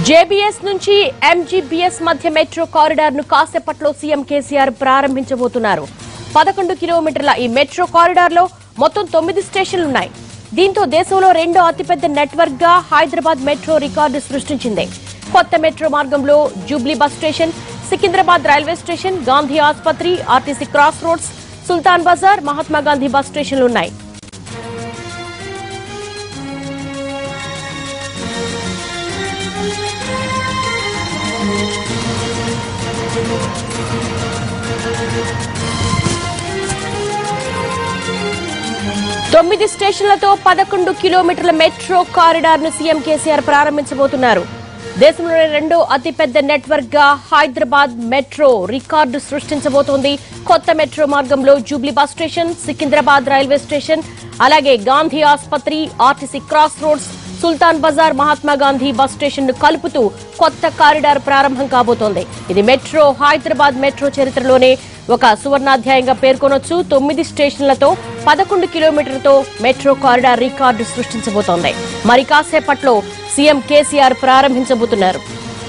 JBS నుంచి MGBS మధ్య metro corridor ను కాసేపట్లో సీఎం కేసీఆర్ ప్రారంభించబోతున్నారు. 11 కిలోమీటర్ల ఈ మెట్రో కారిడార్ లో మొత్తం 9 స్టేషన్లున్నాయి. దీంతో దేశంలో రెండో అతిపెద్ద నెట్వర్క్ గా హైదరాబాద్ మెట్రో రికార్డు సృష్టించింది. కొత్త మెట్రో మార్గంలో Jubilee bus station, Secunderabad railway station, Gandhi ఆసుపత్రి, RTC cross roads, Sultan Bazar, Mahatma Gandhi bus స్టేషన్లున్నాయి. తొమ్మిది స్టేషన్లతో 11 కిలోమీటర్ల మెట్రో కారిడార్ ను సీఎం కేసీఆర్ ప్రారంభించబోతున్నారు. దేశంలోనే రెండో అతిపెద్ద నెట్వర్క్ గా హైదరాబాద్ మెట్రో రికార్డు సృష్టించబోతోంది. కొత్త మెట్రో మార్గంలో Jubilee bus station, Secunderabad railway station, అలాగే గాంధీ ఆసుపత్రి, RTC cross roads, Sultan Bazar, Mahatma Gandhi bus station ను కలుపుతూ కొత్త కారిడార్ ప్రారంభం కాబోతోంది. ఇది హైదరాబాద్ మెట్రో చరిత్రలోనే ఒక సువర్ణాధ్యాయంగా పేర్కొనొచ్చు. 9 స్టేషన్లతో 11 కిలోమీటర్లతో మెట్రో కారిడార్ రికార్డు సృష్టించబోతోంది. మరి కాసేపట్లో సీఎం కేసీఆర్ ప్రారంభించబోతున్నారు.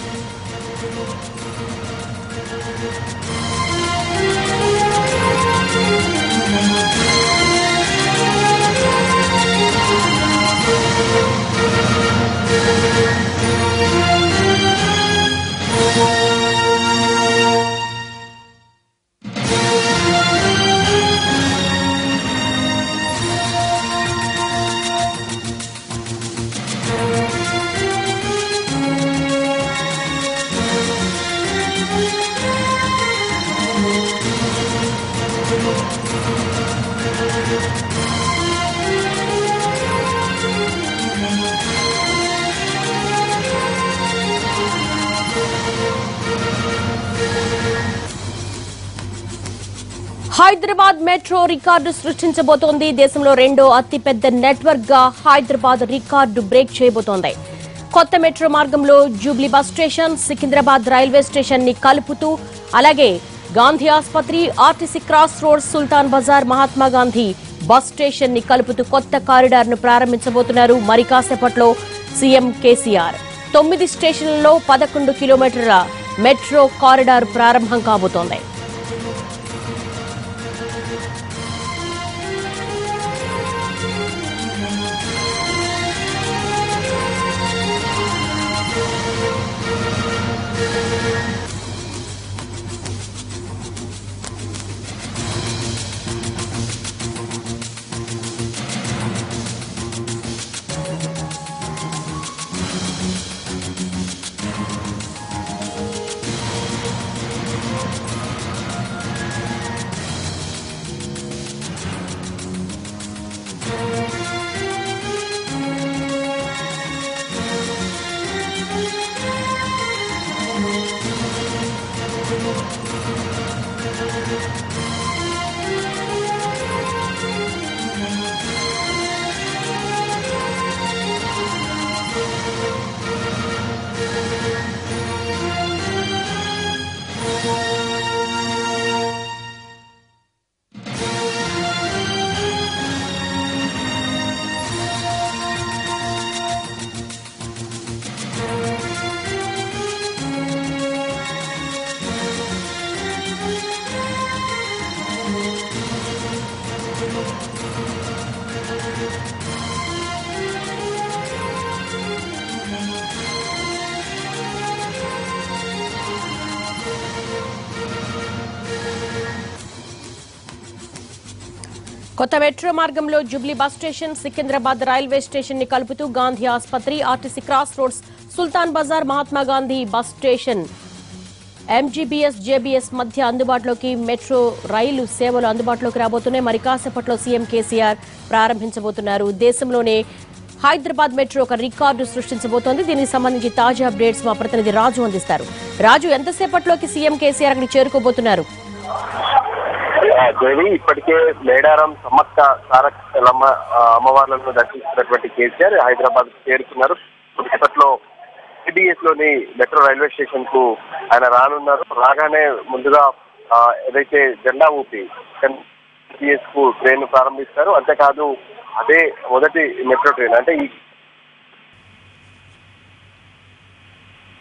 హైదరాబాద్ మెట్రో రికార్డు సృష్టించబోతోంది. దేశంలో రెండో అతిపెద్ద నెట్వర్క్ గా హైదరాబాద్ రికార్డు బ్రేక్ చేయబోతోంది. కొత్త మెట్రో మార్గంలో Jubilee bus station, Secunderabad railway station ని కలుపుతూ, అలాగే గాంధీ ఆసుపత్రి, RTC cross roads, Sultan Bazar, Mahatma Gandhi bus station ని కలుపుతూ కొత్త కారిడార్ ను ప్రారంభించబోతున్నారు. మరి కాసేపట్లో సీఎం కేసీఆర్ 9 స్టేషన్లలో 11 కిలోమీటర్ల మెట్రో కారిడార్ ప్రారంభం కాబోతోంది. కొత్త మెట్రో మార్గంలో Jubilee bus station, Secunderabad railway station ని కలుపుతూ గాంధీ ఆసుపత్రి, RTC cross roads, Sultan Bazar, Mahatma Gandhi bus station, MGBS, JBS మధ్య అందుబాటులోకి మెట్రో రైలు సేవలు అందుబాటులోకి రాబోతున్నాయి. మరి కాసేపట్లో సీఎం కేసీఆర్ ప్రారంభించబోతున్నారు. దేశంలోనే హైదరాబాద్ మెట్రో ఒక రికార్డు సృష్టించబోతోంది. దీనికి సంబంధించి తాజా అప్డేట్స్ మా ప్రతినిధి రాజు అందిస్తారు. రాజు, ఎంతసేపట్లోకి సీఎం కేసీఆర్ అక్కడికి చేరుకోబోతున్నారు? దేవి ఇప్పటికే మేడారం సమ్మక్క సారలమ్మ అమ్మవార్లను దర్శించినటువంటి కేసీఆర్ హైదరాబాద్ చేరుకున్నారు. కొద్దిసేపట్లో సిబిఎస్ లోని మెట్రో రైల్వే స్టేషన్ కు ఆయన రానున్నారు. రాగానే ముందుగా ఏదైతే జెండా ఊపి సిబిఎస్ కు ట్రైన్ ప్రారంభిస్తారు. అంతేకాదు అదే మొదటి మెట్రో ట్రైన్ అంటే ఈ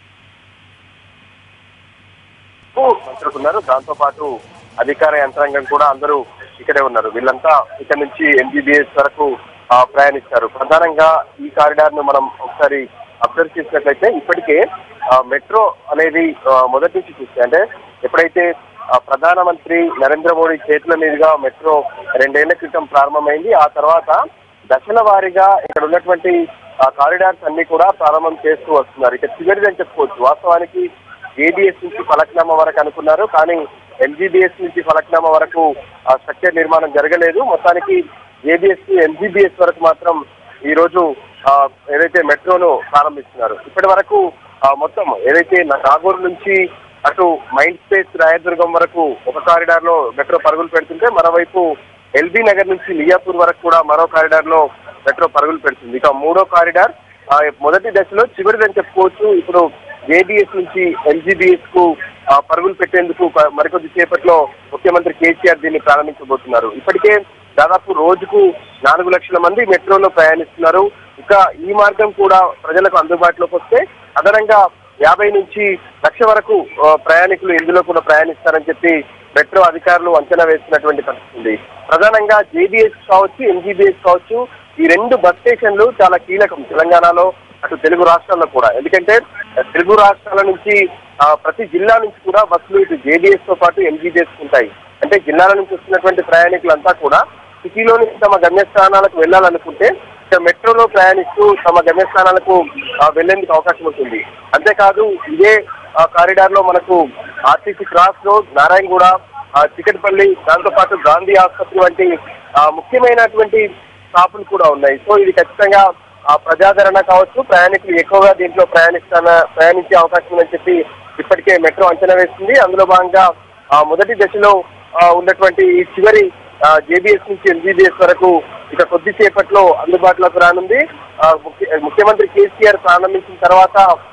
చేరుకున్నారు. దాంతో పాటు అధికార యంత్రాంగం కూడా అందరూ ఇక్కడే ఉన్నారు. వీళ్ళంతా ఇక్కడ నుంచి ఎంజీబీఎస్ వరకు ప్రయాణిస్తారు. ప్రధానంగా ఈ కారిడార్ ను మనం ఒకసారి అబ్జర్వ్ చేసినట్లయితే ఇప్పటికే మెట్రో అనేది మొదటి నుంచి చూస్తే అంటే ఎప్పుడైతే ప్రధానమంత్రి నరేంద్ర మోడీ చేతుల మీదుగా మెట్రో 2 ఏళ్ల క్రితం ప్రారంభమైంది. ఆ తర్వాత దశల వారీగా ఇక్కడ ఉన్నటువంటి కారిడార్స్ అన్ని కూడా ప్రారంభం చేస్తూ వస్తున్నారు. ఇక చివరిదని చెప్పుకోవచ్చు. వాస్తవానికి ఏబిఎస్ నుంచి ఫలక్నామా వరకు అనుకున్నారు, కానీ ఎంజీబీఎస్ నుంచి ఫలక్నామా వరకు స్ట్రక్చర్ నిర్మాణం జరగలేదు. మొత్తానికి ఏబిఎస్ ఎంజీబీఎస్ వరకు మాత్రం ఈ రోజు ఏదైతే మెట్రోను ప్రారంభిస్తున్నారు. ఇప్పటి వరకు మొత్తం ఏదైతే నాగూరు నుంచి అటు మైండ్ స్పేస్ రాయదుర్గం వరకు ఒక కారిడార్ లో మెట్రో పరుగులు పెడుతుంటే, మరోవైపు ఎల్బీ నగర్ నుంచి మియాపూర్ వరకు కూడా మరో కారిడార్ లో మెట్రో పరుగులు పెడుతుంది. ఇక మూడో కారిడార్ మొదటి దశలో చివరిదని చెప్పుకోవచ్చు. ఇప్పుడు ఏబిఎస్ నుంచి ఎంజీబీఎస్ కు పరుగులు పెట్టేందుకు మరికొద్ది సేపట్లో ముఖ్యమంత్రి కేసీఆర్ దీన్ని ప్రారంభించబోతున్నారు. ఇప్పటికే దాదాపు రోజుకు 4 లక్షల మంది మెట్రోలో ప్రయాణిస్తున్నారు. ఇక ఈ మార్గం కూడా ప్రజలకు అందుబాటులోకి వస్తే అదనంగా 50 నుంచి 1,00,000 వరకు ప్రయాణికులు ఇందులో కూడా ప్రయాణిస్తారని చెప్పి మెట్రో అధికారులు అంచనా వేస్తున్నటువంటి పరిస్థితి ఉంది. ప్రధానంగా జేబీఎస్ కావచ్చు, ఎంజీబీఎస్ కావచ్చు, ఈ 2 బస్ స్టేషన్లు చాలా కీలకం తెలంగాణలో, అటు తెలుగు రాష్ట్రాల్లో కూడా. ఎందుకంటే తెలుగు రాష్ట్రాల నుంచి ప్రతి జిల్లా నుంచి కూడా బస్సులు ఇటు జేబీఎస్ తో పాటు ఎంజీబీఎస్ ఉంటాయి. అంటే జిల్లాల నుంచి వస్తున్నటువంటి ప్రయాణికులంతా కూడా సిటీలోని తమ గమ్యస్థానాలకు వెళ్లాలనుకుంటే మెట్రోలో ప్రయాణిస్తూ తమ గమ్యస్థానాలకు వెళ్లేందుకు అవకాశం ఉంటుంది. అంతేకాదు ఇదే కారిడార్ లో మనకు RTC cross road, Narayanguda, Chikkadpally, దాంతో పాటు గాంధీ ఆసుపత్రి వంటి ముఖ్యమైనటువంటి స్టాపులు కూడా ఉన్నాయి. సో ఇది ఖచ్చితంగా ప్రజాదరణ కావచ్చు, ప్రయాణికులు ఎక్కువగా దీంట్లో ప్రయాణించే అవకాశం ఉందని చెప్పి ఇప్పటికే మెట్రో అంచనా వేస్తుంది. అందులో భాగంగా మొదటి దశలో ఉన్నటువంటి ఈ చివరి జేబీఎస్ నుంచి ఎంజీబీఎస్ వరకు ఇక కొద్దిసేపట్లో అందుబాటులోకి రానుంది. ముఖ్యమంత్రి కేసీఆర్ ప్రారంభించిన తర్వాత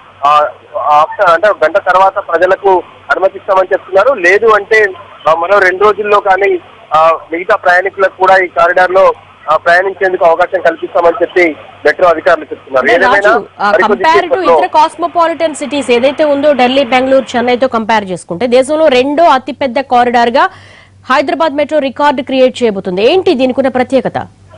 అంటే గంట తర్వాత ప్రజలకు అనుమతిస్తామని చెప్తున్నారు. లేదు అంటే మరో 2 రోజుల్లో కానీ మిగతా ప్రయాణికులకు కూడా ఈ కారిడార్ లో ప్రయాణించేందుకు అవకాశం కల్పిస్తామని చెప్పి మెట్రో అధికారులు చెప్తున్నారు. కంపేర్ టు ఇతర కాస్మోపాలిటన్ సిటీస్ ఏదైతే ఉందో ఢిల్లీ, బెంగళూరు, చెన్నైతో కంపేర్ చేసుకుంటే దేశంలో 2వ అతిపెద్ద కారిడార్ గా హైదరాబాద్ మెట్రో రికార్డు క్రియేట్ చేయబోతుంది. ఏంటి దీనికి ఉన్న ప్రత్యేకత?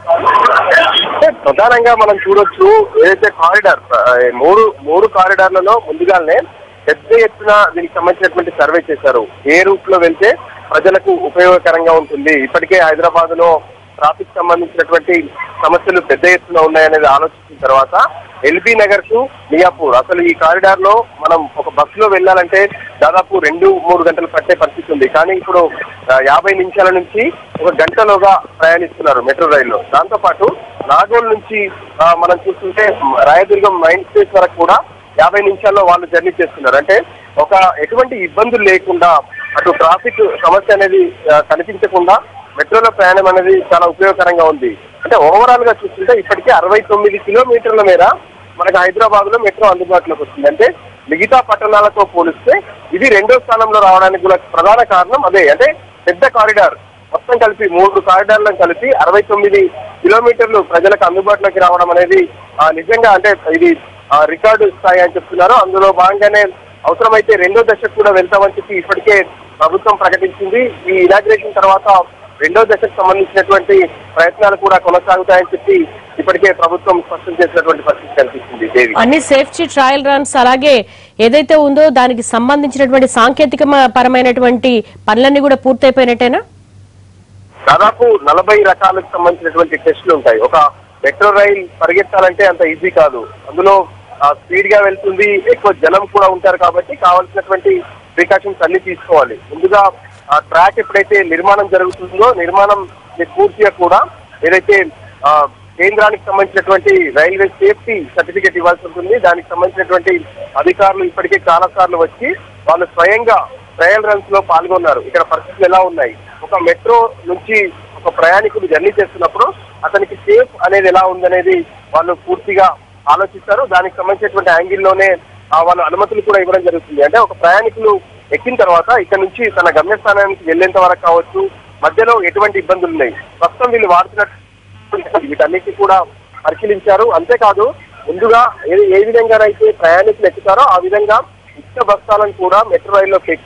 ప్రధానంగా మనం చూడొచ్చు, ఏదైతే కారిడార్ మూడు కారిడార్లలో ముందుగానే పెద్ద ఎత్తున దీనికి సంబంధించినటువంటి సర్వే చేశారు. ఏ రూట్ లో వెళ్తే ప్రజలకు ఉపయోగకరంగా ఉంటుంది. ఇప్పటికే హైదరాబాద్ లో ట్రాఫిక్ సంబంధించినటువంటి సమస్యలు పెద్ద ఎత్తున ఉన్నాయనేది ఆలోచించిన తర్వాత ఎల్బీ నగర్ టు మియాపూర్, అసలు ఈ కారిడార్ లో మనం ఒక బస్సులో వెళ్ళాలంటే దాదాపు 2-3 గంటలు పట్టే పరిస్థితి ఉంది. కానీ ఇప్పుడు 50 నిమిషాల నుంచి 1 గంటలోగా ప్రయాణిస్తున్నారు మెట్రో రైల్లో. దాంతో పాటు నాగోల్ నుంచి మనం చూస్తుంటే రాయదుర్గం మైండ్ స్పేస్ వరకు కూడా 50 నిమిషాల్లో వాళ్ళు జర్నీ చేస్తున్నారు. అంటే ఎటువంటి ఇబ్బందులు లేకుండా అటు ట్రాఫిక్ సమస్య అనేది కనిపించకుండా మెట్రోలో ప్రయాణం అనేది చాలా ఉపయోగకరంగా ఉంది. అంటే ఓవరాల్ గా చూస్తుంటే ఇప్పటికే 69 కిలోమీటర్ల మేర మనకు హైదరాబాద్ లో మెట్రో అందుబాటులోకి వస్తుంది. అంటే మిగతా పట్టణాలతో పోలిస్తే ఇది 2వ స్థానంలో రావడానికి కూడా ప్రధాన కారణం అదే. అంటే పెద్ద కారిడార్ మొత్తం కలిపి 3 కారిడార్లను కలిపి 69 కిలోమీటర్లు ప్రజలకు అందుబాటులోకి రావడం అనేది నిజంగా అంటే ఇది రికార్డు స్థాయి అని చెప్తున్నారు. అందులో భాగంగానే అవసరమైతే 2వ దశకు కూడా వెళ్తామని చెప్పి ఇప్పటికే ప్రభుత్వం ప్రకటించింది. ఈ ఇనాగ్రేషన్ తర్వాత 2వ దశకు సంబంధించినటువంటి ప్రయత్నాలు కూడా కొనసాగుతాయని చెప్పి ఇప్పటికే ప్రభుత్వం స్పష్టం చేసినటువంటి పరిస్థితి కనిపిస్తుంది. అన్ని సేఫ్టీ ట్రయల్ రన్స్ అలాగే ఏదైతే ఉందో దానికి సంబంధించినటువంటి సాంకేతిక పరమైనటువంటి పనులన్నీ కూడా పూర్తయిపోయినట్టేనా? దాదాపు 40 రకాలకు సంబంధించినటువంటి టెస్టులు ఉంటాయి. ఒక మెట్రో రైల్ పరిగెత్తాలంటే అంత ఈజీ కాదు. అందులో స్పీడ్ గా వెళ్తుంది, ఎక్కువ జనం కూడా ఉంటారు కాబట్టి కావాల్సినటువంటి ప్రికాషన్స్ అన్ని తీసుకోవాలి. ముందుగా ట్రాక్ ఎప్పుడైతే నిర్మాణం జరుగుతుందో నిర్మాణం పూర్తిగా కూడా ఏదైతే కేంద్రానికి సంబంధించినటువంటి రైల్వే సేఫ్టీ సర్టిఫికేట్ ఇవ్వాల్సి ఉంటుంది. దానికి సంబంధించినటువంటి అధికారులు ఇప్పటికే చాలా సార్లు వచ్చి వాళ్ళు స్వయంగా ట్రయల్ రన్స్ లో పాల్గొన్నారు. ఇక్కడ పరిస్థితులు ఎలా ఉన్నాయి, ఒక మెట్రో నుంచి ఒక ప్రయాణికులు జర్నీ చేస్తున్నప్పుడు అతనికి సేఫ్ అనేది ఎలా ఉందనేది వాళ్ళు పూర్తిగా ఆలోచిస్తారు. దానికి సంబంధించినటువంటి యాంగిల్లోనే వాళ్ళు అనుమతులు కూడా ఇవ్వడం జరుగుతుంది. అంటే ఒక ప్రయాణికులు ఎక్కిన తర్వాత ఇక్కడ నుంచి తన గమ్యస్థానానికి వెళ్లేంత వరకు కావచ్చు, మధ్యలో ఎటువంటి ఇబ్బందులు ఉన్నాయి, ప్రస్తుతం వీళ్ళు వాడుతున్నట్టు వీటన్నిటి కూడా పరిశీలించారు. అంతేకాదు ముందుగా ఏ విధంగానైతే ప్రయాణికులు ఎక్కుతారో ఆ విధంగా ఇసుక బస్తాలను కూడా మెట్రో రైల్లోకి ఎక్కి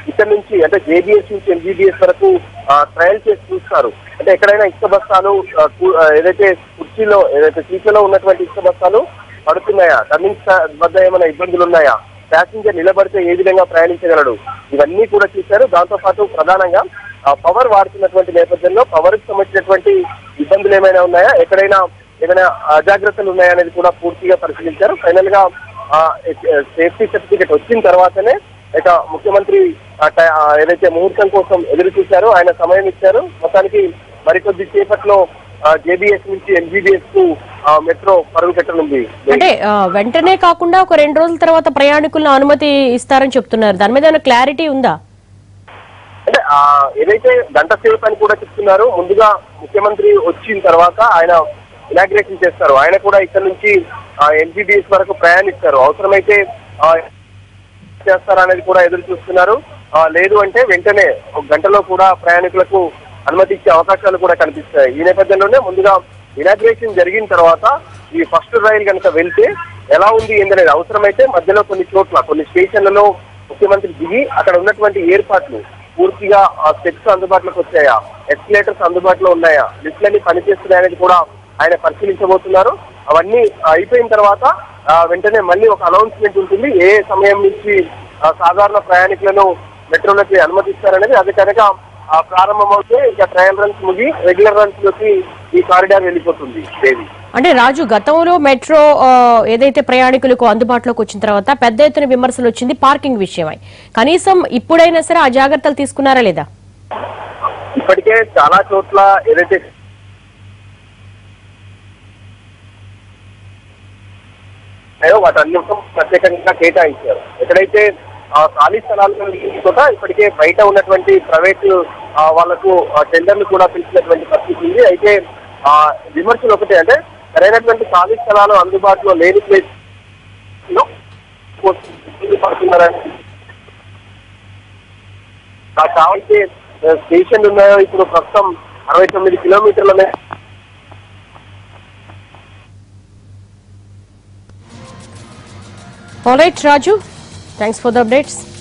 ఇక్కడ నుంచి అంటే జేబీఎస్ నుంచి ఎంజీబీఎస్ వరకు ట్రయల్ చేసి చూస్తారు. అంటే ఎక్కడైనా ఇసుక బస్తాలు ఏదైతే కుర్చీలో ఏదైతే సీట్లలో ఉన్నటువంటి ఇసుక బస్తాలు పడుతున్నాయా, టర్నింగ్స్ వద్ద ఏమైనా ఇబ్బందులు ఉన్నాయా, ప్యాసింజర్ నిలబడితే ఏ విధంగా ప్రయాణించగలడు, ఇవన్నీ కూడా చూశారు. దాంతో పాటు ప్రధానంగా పవర్ వాడుతున్నటువంటి నేపథ్యంలో పవర్ కి సంబంధించినటువంటి ఇబ్బందులు ఏమైనా ఉన్నాయా, ఎక్కడైనా ఏదైనా అజాగ్రత్తలు ఉన్నాయా అనేది కూడా పూర్తిగా పరిశీలించారు. ఫైనల్ గా సేఫ్టీ సర్టిఫికేట్ వచ్చిన తర్వాతనే ఇక ముఖ్యమంత్రి ఏదైతే ముహూర్తం కోసం ఎదురు చూశారో ఆయన సమయం ఇచ్చారు. మొత్తానికి మరికొద్ది సేపట్లో జేబీఎస్ నుంచి ఎంజీబీఎస్ కు మెట్రో పరుగు పెట్టనుంది. అంటే వెంటనే కాకుండా ఒక 2 రోజుల తర్వాత ప్రయాణికులను అనుమతి ఇస్తారని చెప్తున్నారు. దాని మీద క్లారిటీ ఉందా? అంటే ఏదైతే గంట సేపు అని కూడా చెప్తున్నారు. ముందుగా ముఖ్యమంత్రి వచ్చిన తర్వాత ఆయన ఇనాగ్రేషన్ చేస్తారు. ఆయన కూడా ఇక్కడ నుంచి ఎంజీబీఎస్ వరకు ప్రయాణిస్తారు. అవసరమైతే చేస్తారా అనేది కూడా ఎదురు చూస్తున్నారు. లేదు అంటే వెంటనే ఒక గంటలో కూడా ప్రయాణికులకు అనుమతి ఇచ్చే అవకాశాలు కూడా కనిపిస్తాయి. ఈ నేపథ్యంలోనే ముందుగా ఇనాగ్రేషన్ జరిగిన తర్వాత ఈ ఫస్ట్ రైలు కనుక వెళ్తే ఎలా ఉంది ఏంటనేది అవసరమైతే మధ్యలో కొన్ని చోట్ల కొన్ని స్టేషన్లలో ముఖ్యమంత్రి దిగి అక్కడ ఉన్నటువంటి ఏర్పాట్లు పూర్తిగా స్టెప్స్ అందుబాటులోకి వచ్చాయా, ఎస్కలేటర్స్ అందుబాటులో ఉన్నాయా, లిఫ్ట్లన్నీ పనిచేస్తున్నాయనేది కూడా ఆయన పరిశీలించబోతున్నారు. అవన్నీ అయిపోయిన తర్వాత వెంటనే మళ్ళీ ఒక అనౌన్స్మెంట్ ఉంటుంది. ఏ సమయం నుంచి సాధారణ ప్రయాణికులను మెట్రోలోకి అనుమతిస్తారనేది. అది కనుక ప్రారంభమవుతే ఇక ట్రయల్ రన్స్ ముగి రెగ్యులర్ రన్స్ లోకి ఈ కారిడార్ వెళ్ళిపోతుంది. అంటే రాజు, గతంలో మెట్రో ఏదైతే ప్రయాణికులకు అందుబాటులోకి వచ్చిన తర్వాత పెద్ద ఎత్తున విమర్శలు వచ్చింది పార్కింగ్ విషయమై. కనీసం ఇప్పుడైనా సరే ఆ జాగ్రత్తలు తీసుకున్నారా లేదా? ఇప్పటికే చాలా చోట్ల ఏదైతే వాటన్ని ప్రత్యేకంగా కేటాయించారు. ఎక్కడైతే ఖాళీ స్థలాలను చోట ఇప్పటికే బయట ఉన్నటువంటి ప్రైవేట్ వాళ్లకు టెండర్లు కూడా పిలిచినటువంటి పరిస్థితి ఉంది. అయితే విమర్శలు ఒకటే, అంటే సరైనటువంటి ఖాళీ స్థలాలు అందుబాటులో లేని ప్లేస్ లో పడుతున్నారని కావాల్సి స్టేషన్లు ఉన్నాయో ఇప్పుడు ప్రస్తుతం 69 కిలోమీటర్ల All right, Raju. Thanks for the updates.